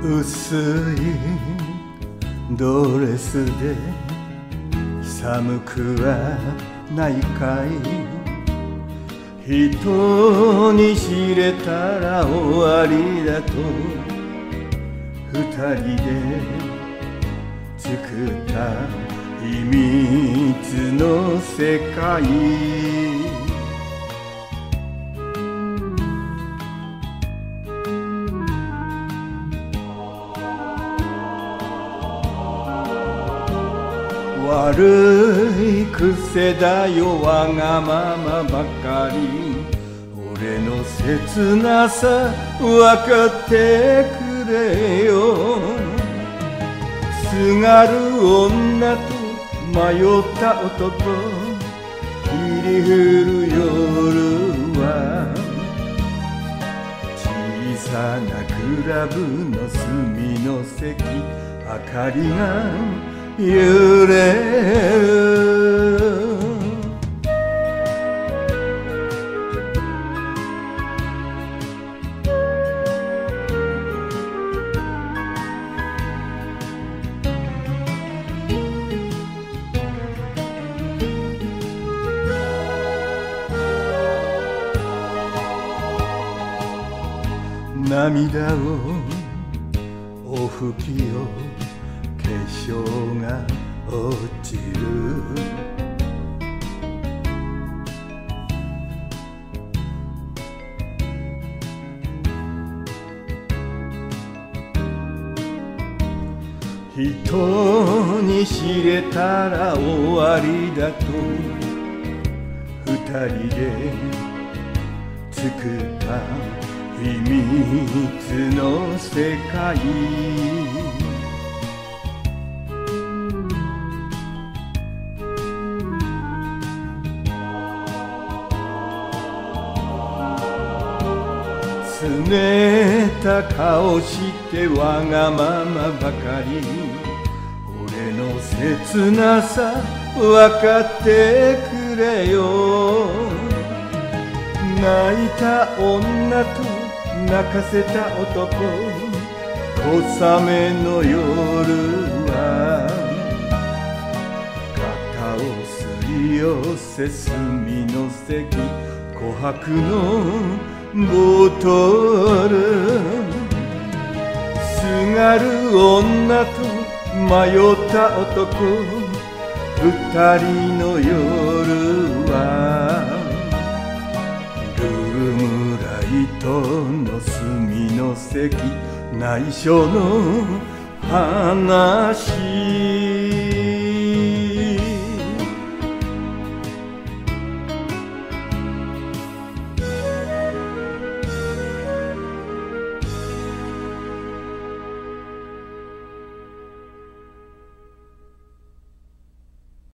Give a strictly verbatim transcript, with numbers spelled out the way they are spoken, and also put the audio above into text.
薄いドレスで寒くはないかい。人に知れたら終わりだと二人で作った秘密の世界。悪い癖だよわがままばかり。俺の切なさ分かってくれよ。すがる女と迷った男、霧降る夜は小さなクラブの隅の席、明かりが揺れる。涙をお拭きよ、化粧が落ちる。人に知れたら終わりだと二人で作った秘密の世界。拗ねた顔してわがままばかり。俺の切なさ分かってくれよ。泣いた女と泣かせた男、小雨の夜は肩をすり寄せ隅の席、琥珀のボトル。すがる女と迷った男、二人の夜はルームライトの隅の席、内緒の話。